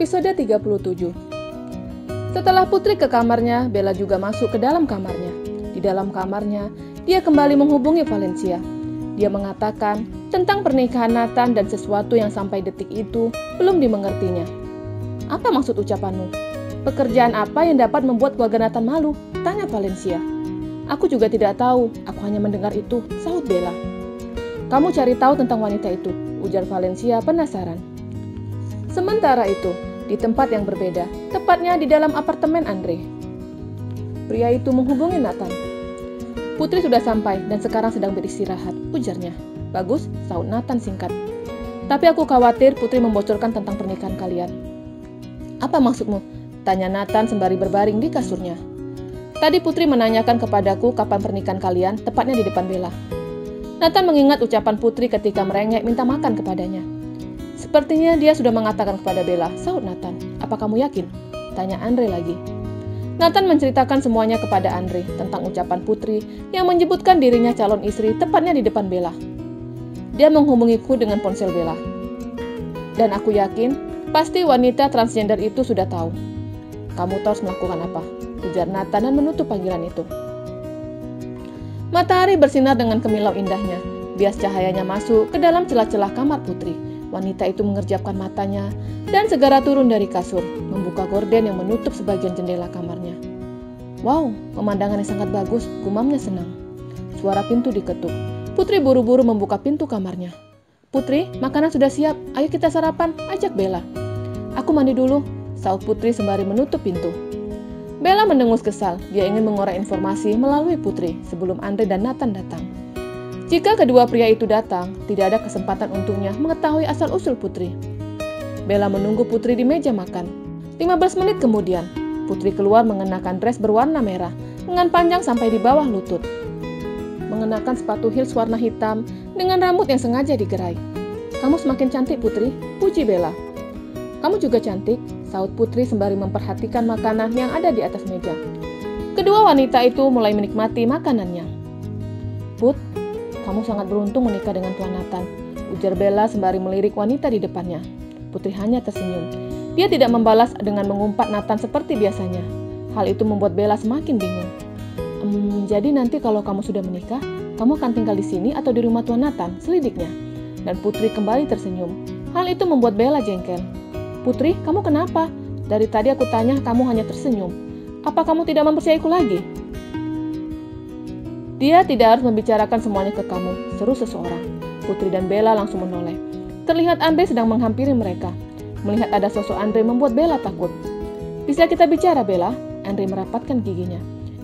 Episode 37. Setelah Putri ke kamarnya, Bella juga masuk ke dalam kamarnya. Di dalam kamarnya, dia kembali menghubungi Valencia. Dia mengatakan tentang pernikahan Nathan dan sesuatu yang sampai detik itu belum dimengertinya. "Apa maksud ucapanmu? Pekerjaan apa yang dapat membuat keluarga Nathan malu?" tanya Valencia. "Aku juga tidak tahu, aku hanya mendengar itu," sahut Bella. "Kamu cari tahu tentang wanita itu," ujar Valencia penasaran. Sementara itu, di tempat yang berbeda, tepatnya di dalam apartemen Andre, pria itu menghubungi Nathan. "Putri sudah sampai dan sekarang sedang beristirahat," ujarnya. "Bagus," sahut Nathan singkat. "Tapi aku khawatir Putri membocorkan tentang pernikahan kalian." "Apa maksudmu?" tanya Nathan sembari berbaring di kasurnya. "Tadi Putri menanyakan kepadaku kapan pernikahan kalian, tepatnya di depan Bella." Nathan mengingat ucapan Putri ketika merengek minta makan kepadanya. "Sepertinya dia sudah mengatakan kepada Bella," sahut Nathan. "Apa kamu yakin?" tanya Andre lagi. Nathan menceritakan semuanya kepada Andre tentang ucapan Putri yang menyebutkan dirinya calon istri tepatnya di depan Bella. "Dia menghubungiku dengan ponsel Bella. Dan aku yakin pasti wanita transgender itu sudah tahu. Kamu harus melakukan apa?" ujar Nathan dan menutup panggilan itu. Matahari bersinar dengan kemilau indahnya. Bias cahayanya masuk ke dalam celah-celah kamar Putri. Wanita itu mengerjapkan matanya dan segera turun dari kasur, membuka gorden yang menutup sebagian jendela kamarnya. "Wow, pemandangan yang sangat bagus," gumamnya senang. Suara pintu diketuk. Putri buru-buru membuka pintu kamarnya. "Putri, makanan sudah siap. Ayo kita sarapan," ajak Bella. "Aku mandi dulu," sahut Putri sembari menutup pintu. Bella mendengus kesal. Dia ingin mengorek informasi melalui Putri sebelum Andre dan Nathan datang. Jika kedua pria itu datang, tidak ada kesempatan untuknya mengetahui asal-usul Putri. Bella menunggu Putri di meja makan. 15 menit kemudian, Putri keluar mengenakan dress berwarna merah, lengan panjang sampai di bawah lutut. Mengenakan sepatu heels warna hitam dengan rambut yang sengaja digerai. "Kamu semakin cantik, Putri," puji Bella. "Kamu juga cantik," sahut Putri sembari memperhatikan makanan yang ada di atas meja. Kedua wanita itu mulai menikmati makanannya. "Put, kamu sangat beruntung menikah dengan Tuan Nathan," ujar Bella sembari melirik wanita di depannya. Putri hanya tersenyum. Dia tidak membalas dengan mengumpat Nathan seperti biasanya. Hal itu membuat Bella semakin bingung. Jadi nanti kalau kamu sudah menikah, kamu akan tinggal di sini atau di rumah Tuan Nathan?" selidiknya. Dan Putri kembali tersenyum. Hal itu membuat Bella jengkel. "Putri, kamu kenapa? Dari tadi aku tanya, kamu hanya tersenyum. Apa kamu tidak mempercayaiku lagi?" "Dia tidak harus membicarakan semuanya ke kamu," seru seseorang. Putri dan Bella langsung menoleh. Terlihat Andre sedang menghampiri mereka. Melihat ada sosok Andre membuat Bella takut. "Bisa kita bicara, Bella?" Andre merapatkan giginya.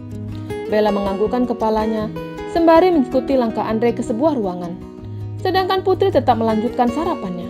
Bella menganggukkan kepalanya, sembari mengikuti langkah Andre ke sebuah ruangan. Sedangkan Putri tetap melanjutkan sarapannya.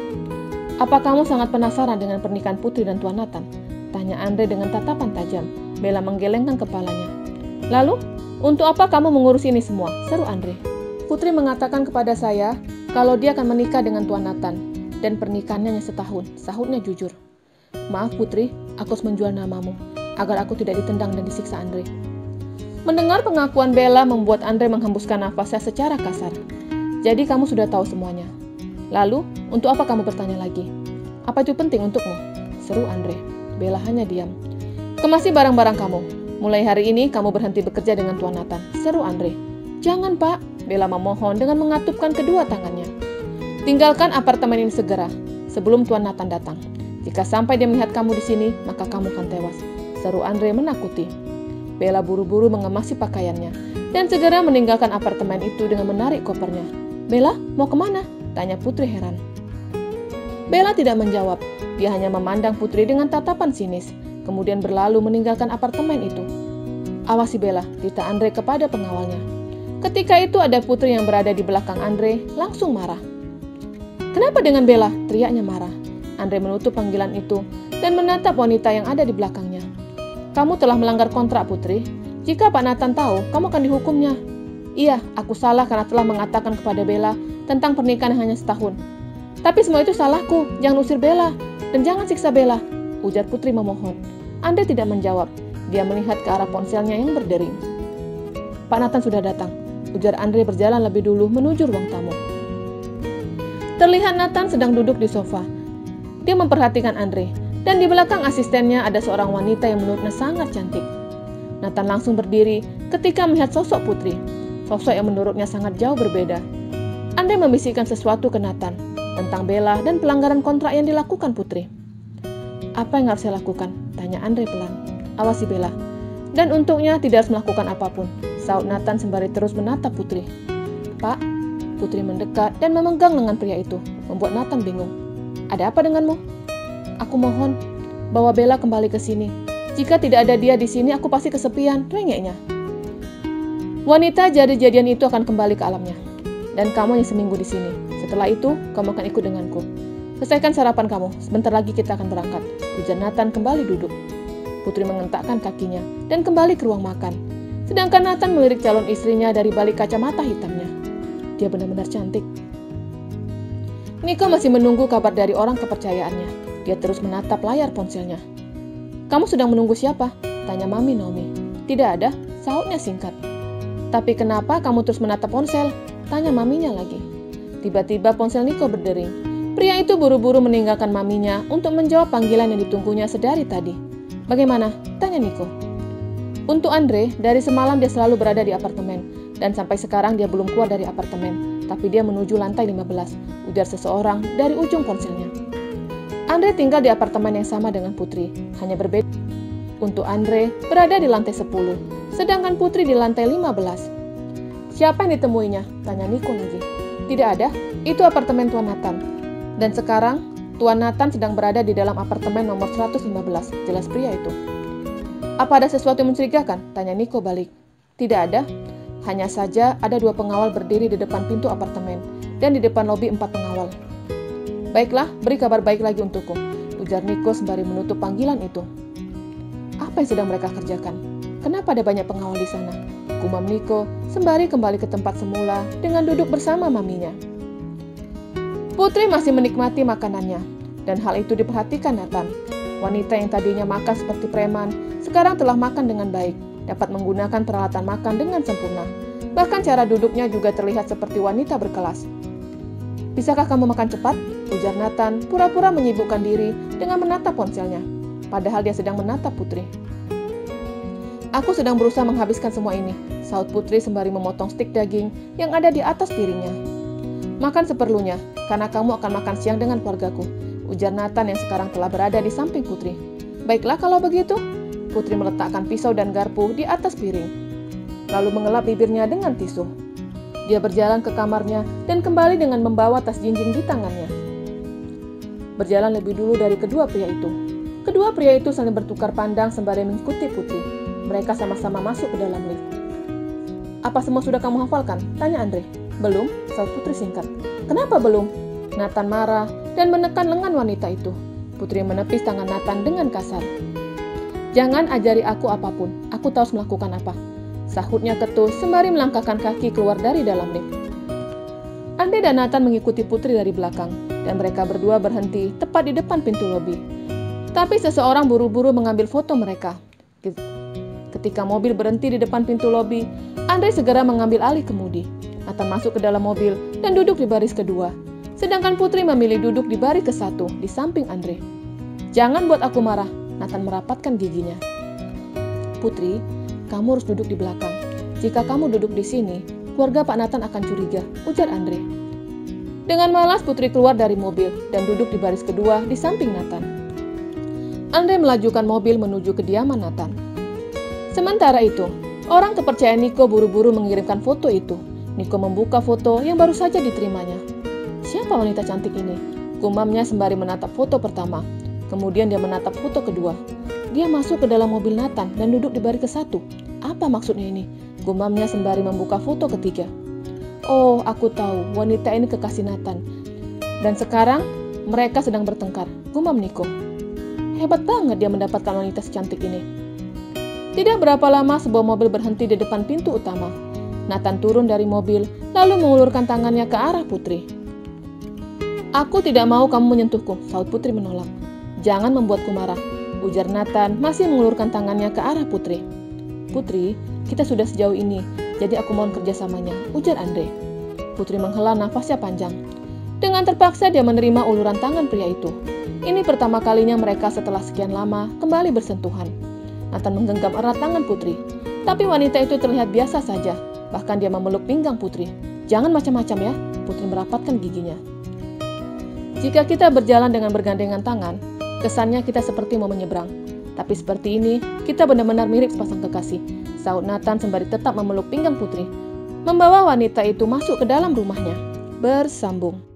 "Apa kamu sangat penasaran dengan pernikahan Putri dan Tuan Nathan?" tanya Andre dengan tatapan tajam. Bella menggelengkan kepalanya. "Lalu, untuk apa kamu mengurus ini semua?" seru Andre. "Putri mengatakan kepada saya kalau dia akan menikah dengan Tuan Nathan dan pernikahannya hanya setahun," sahutnya jujur. "Maaf Putri, aku harus menjual namamu agar aku tidak ditendang dan disiksa Andre." Mendengar pengakuan Bella membuat Andre menghembuskan nafasnya secara kasar. "Jadi kamu sudah tahu semuanya. Lalu, untuk apa kamu bertanya lagi? Apa itu penting untukmu?" seru Andre. Bella hanya diam. "Kemasi barang-barang kamu. Mulai hari ini kamu berhenti bekerja dengan Tuan Nathan," seru Andre. "Jangan Pak," Bella memohon dengan mengatupkan kedua tangannya. "Tinggalkan apartemen ini segera, sebelum Tuan Nathan datang. Jika sampai dia melihat kamu di sini, maka kamu akan tewas," seru Andre menakuti. Bella buru-buru mengemasi pakaiannya dan segera meninggalkan apartemen itu dengan menarik kopernya. "Bella, mau kemana?" tanya Putri heran. Bella tidak menjawab. Dia hanya memandang Putri dengan tatapan sinis, kemudian berlalu meninggalkan apartemen itu. "Awasi Bella," titah Andre kepada pengawalnya. Ketika itu ada Putri yang berada di belakang Andre, langsung marah. "Kenapa dengan Bella?" teriaknya marah. Andre menutup panggilan itu dan menatap wanita yang ada di belakangnya. "Kamu telah melanggar kontrak, Putri. Jika Pak Nathan tahu, kamu akan dihukumnya." "Iya, aku salah karena telah mengatakan kepada Bella tentang pernikahan yang hanya setahun. Tapi semua itu salahku, jangan usir Bella, dan jangan siksa Bella," ujar Putri memohon. Andre tidak menjawab. Dia melihat ke arah ponselnya yang berdering. "Pak Nathan sudah datang," ujar Andre berjalan lebih dulu menuju ruang tamu. Terlihat Nathan sedang duduk di sofa. Dia memperhatikan Andre. dan di belakang asistennya ada seorang wanita yang menurutnya sangat cantik. Nathan langsung berdiri ketika melihat sosok Putri, sosok yang menurutnya sangat jauh berbeda. Andre membisikkan sesuatu ke Nathan tentang Bella dan pelanggaran kontrak yang dilakukan Putri. "Apa yang harus saya lakukan?" tanya Andre pelan. "Awasi Bella. Dan untuknya tidak harus melakukan apapun," saut Nathan sembari terus menatap Putri. "Pak," Putri mendekat dan memegang lengan pria itu, membuat Nathan bingung. "Ada apa denganmu?" "Aku mohon, bawa Bella kembali ke sini. Jika tidak ada dia di sini, aku pasti kesepian," rengeknya. "Wanita jadi-jadian itu akan kembali ke alamnya. Dan kamu hanya seminggu di sini. Setelah itu, kamu akan ikut denganku. Selesaikan sarapan kamu, sebentar lagi kita akan berangkat," ujar Nathan kembali duduk. Putri mengentakkan kakinya dan kembali ke ruang makan. Sedangkan Nathan melirik calon istrinya dari balik kacamata hitamnya. Dia benar-benar cantik. Nico masih menunggu kabar dari orang kepercayaannya. Dia terus menatap layar ponselnya. "Kamu sedang menunggu siapa?" tanya Mami Naomi. "Tidak ada," sahutnya singkat. "Tapi kenapa kamu terus menatap ponsel?" tanya maminya lagi. Tiba-tiba ponsel Nico berdering. Pria itu buru-buru meninggalkan maminya untuk menjawab panggilan yang ditunggunya sedari tadi. "Bagaimana?" tanya Nico. "Untuk Andre, dari semalam dia selalu berada di apartemen, dan sampai sekarang dia belum keluar dari apartemen, tapi dia menuju lantai 15, ujar seseorang dari ujung ponselnya. Andre tinggal di apartemen yang sama dengan Putri, hanya berbeda. Untuk Andre, berada di lantai 10, sedangkan Putri di lantai 15. "Siapa yang ditemuinya?" tanya Nico lagi. "Tidak ada, itu apartemen Tuan Nathan. Dan sekarang, Tuan Nathan sedang berada di dalam apartemen nomor 115, jelas pria itu." "Apa ada sesuatu yang mencurigakan?" tanya Nico balik. "Tidak ada, hanya saja ada 2 pengawal berdiri di depan pintu apartemen, dan di depan lobi 4 pengawal." "Baiklah, beri kabar baik lagi untukku," ujar Nico sembari menutup panggilan itu. "Apa yang sedang mereka kerjakan? Kenapa ada banyak pengawal di sana?" gumam Nico sembari kembali ke tempat semula dengan duduk bersama maminya. Putri masih menikmati makanannya, dan hal itu diperhatikan Nathan. Wanita yang tadinya makan seperti preman, sekarang telah makan dengan baik, dapat menggunakan peralatan makan dengan sempurna. Bahkan cara duduknya juga terlihat seperti wanita berkelas. "Bisakah kamu makan cepat?" ujar Nathan, pura-pura menyibukkan diri dengan menatap ponselnya, padahal dia sedang menatap Putri. "Aku sedang berusaha menghabiskan semua ini," saut Putri sembari memotong stik daging yang ada di atas piringnya. "Makan seperlunya, karena kamu akan makan siang dengan keluargaku," ujar Nathan yang sekarang telah berada di samping Putri. "Baiklah kalau begitu." Putri meletakkan pisau dan garpu di atas piring, lalu mengelap bibirnya dengan tisu. Dia berjalan ke kamarnya dan kembali dengan membawa tas jinjing di tangannya. Berjalan lebih dulu dari kedua pria itu. Kedua pria itu saling bertukar pandang sembari mengikuti Putri. Mereka sama-sama masuk ke dalam lift. "Apa semua sudah kamu hafalkan?" tanya Andre. "Belum," saut Putri singkat. "Kenapa belum?" Nathan marah dan menekan lengan wanita itu. Putri menepis tangan Nathan dengan kasar. "Jangan ajari aku apapun, aku tahu harus melakukan apa," sahutnya ketus sembari melangkahkan kaki keluar dari dalam lift. Andre dan Nathan mengikuti Putri dari belakang, dan mereka berdua berhenti tepat di depan pintu lobi. Tapi seseorang buru-buru mengambil foto mereka. Ketika mobil berhenti di depan pintu lobi, Andre segera mengambil alih kemudi. Nathan masuk ke dalam mobil dan duduk di baris kedua, sedangkan Putri memilih duduk di baris ke-1 di samping Andre. "Jangan buat aku marah," Nathan merapatkan giginya. "Putri, kamu harus duduk di belakang. Jika kamu duduk di sini, keluarga Pak Nathan akan curiga," ujar Andre. Dengan malas Putri keluar dari mobil dan duduk di baris kedua di samping Nathan. Andre melajukan mobil menuju kediaman Nathan. Sementara itu, orang kepercayaan Nico buru-buru mengirimkan foto itu. Nico membuka foto yang baru saja diterimanya. "Siapa wanita cantik ini?" gumamnya sembari menatap foto pertama. Kemudian dia menatap foto kedua. Dia masuk ke dalam mobil Nathan dan duduk di baris ke-1. "Apa maksudnya ini?" gumamnya sembari membuka foto ketiga. "Oh, aku tahu, wanita ini kekasih Nathan. Dan sekarang, mereka sedang bertengkar," gumam Nico. "Hebat banget dia mendapatkan wanita secantik ini." Tidak berapa lama sebuah mobil berhenti di depan pintu utama. Nathan turun dari mobil, lalu mengulurkan tangannya ke arah Putri. "Aku tidak mau kamu menyentuhku," saut Putri menolak. "Jangan membuatku marah," ujar Nathan masih mengulurkan tangannya ke arah Putri. "Putri, kita sudah sejauh ini, jadi aku mohon kerjasamanya," ujar Andre. Putri menghela nafasnya panjang. Dengan terpaksa dia menerima uluran tangan pria itu. Ini pertama kalinya mereka setelah sekian lama kembali bersentuhan. Nathan menggenggam erat tangan Putri. Tapi wanita itu terlihat biasa saja. Bahkan dia memeluk pinggang Putri. "Jangan macam-macam ya," Putri merapatkan giginya. Jika kita berjalan dengan bergandengan tangan, kesannya kita seperti mau menyeberang. Tapi seperti ini, kita benar-benar mirip sepasang kekasih, sahut Nathan sembari tetap memeluk pinggang Putri. Membawa wanita itu masuk ke dalam rumahnya. Bersambung.